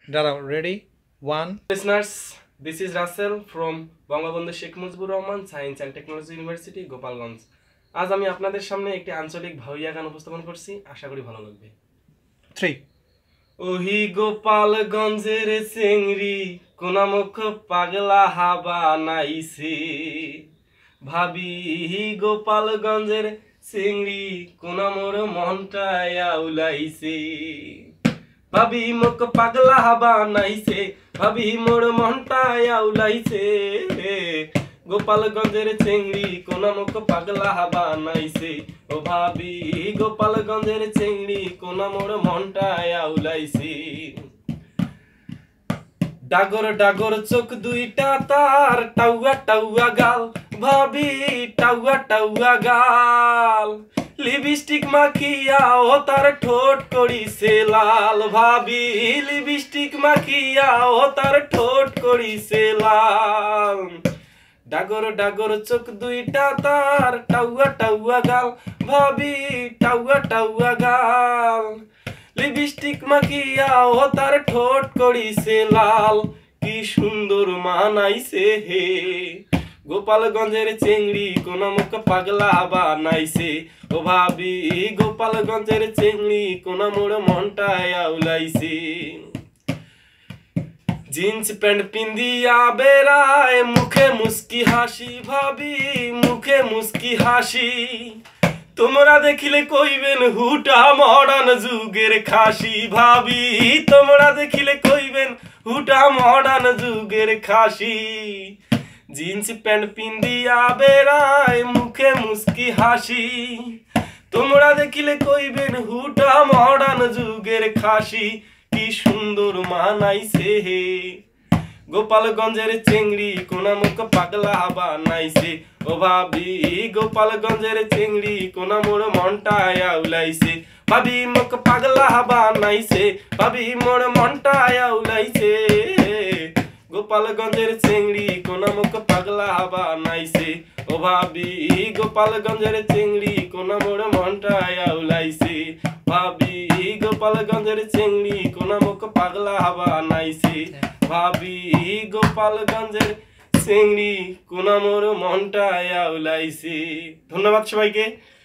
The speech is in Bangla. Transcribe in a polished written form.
Dara, ready? One. Listeners, this is Rasal from Bangabandhu Sheikh Mujibur Rahman Science and Technology University, Gopalganj. আজ আমি আপনাদের সামনে একটি আঞ্চলিক ভাওয়াইয়া গান উপস্থাপন করছি, আশা করি ভালো লাগবে। 3. ওহি গোপালগঞ্জের চেংড়ি কোনামুখ পাগলা হাবা নাইছে, ভাবি গোপালগঞ্জের চেংড়ি কোনামোর মনটায় আউলাইছে, ভাবি মুখ পাগলা হাবা নাইছে, ভাবি মোর মনটায় আউলাইছে, গোপালগঞ্জের চেংড়ি কোনামুখ পাগলা হাবা নাইছে, ও ভাবি গোপালগঞ্জের চেংড়ি কোনা মোর মনটায় আউলাইছে। ডাগর ডাগর চোখ দুইটা তার টাউয়া টাউয়া গাল, ভাবি টাউয়া টাউয়া গাল, লিপস্টিক মাখিয়া ও তার ঠোঁট করিছে লাল, ভাবি লিপস্টিক মাখিয়া ও তার ঠোঁট করিছে লাল। ডাগর ডাগর চোখ দুইটা তার টাউয়া টাউয়া গাল, ভাবি টাউয়া টাউয়া গাল, লিপস্টিক মাখিয়া ও তার ঠোঁট করিছে লাল, কি সুন্দর মানাইছে হে, গোপালগঞ্জের চেংড়ি কোনামুখ পাগলা বানাইছে, ও ভাবি গোপালগঞ্জের চেংড়ি কোনা মোর মনটায় আউলাইছে। জিন্স প্যান্ট পিন্দিয়া বেড়ায় মুখে মুস্কি হাসি, ভাবি মুখে মুস্কি হাসি, তোমরা দেখিলে কইবেন হুটা মডার্ন যুগের খাসি, ভাবি তোমরা দেখিলে কইবেন হুটা মডার্ন যুগের খাসি। জিন্স প্যান্ট পিন্দিয়া বেড়ায় মুখে মুস্কি হাসি, তোমরা দেখিলে কইবেন হুটা মডার্ন যুগের খাসি, কি সুন্দর মানাইছে হে, গোপালগঞ্জের চেংড়ি কোনামুখ পাগলা বানাইছে, ও ভাবি গোপালগঞ্জের চেংড়ি কোনা মোর মনটায় আউলাইছে, ভাবি মুখ পাগলা বানাইছে, ভাবি মোর মনটায় আউলাইছে, গোপালগঞ্জের চেংড়ি কোনামুখ পাগলা বানাইছে, ও ভাবি গোপালগঞ্জের চেংড়ি কোনা মোর মনটায় আউলাইছে, ভাবি গোপালগঞ্জের চেংড়ি কোনামুখ পাগলা বানাইছে, ভাবি গোপালগঞ্জের চেংড়ি কোনা মোর মনটায় আউলাইছে। ধন্যবাদ সবাইকে।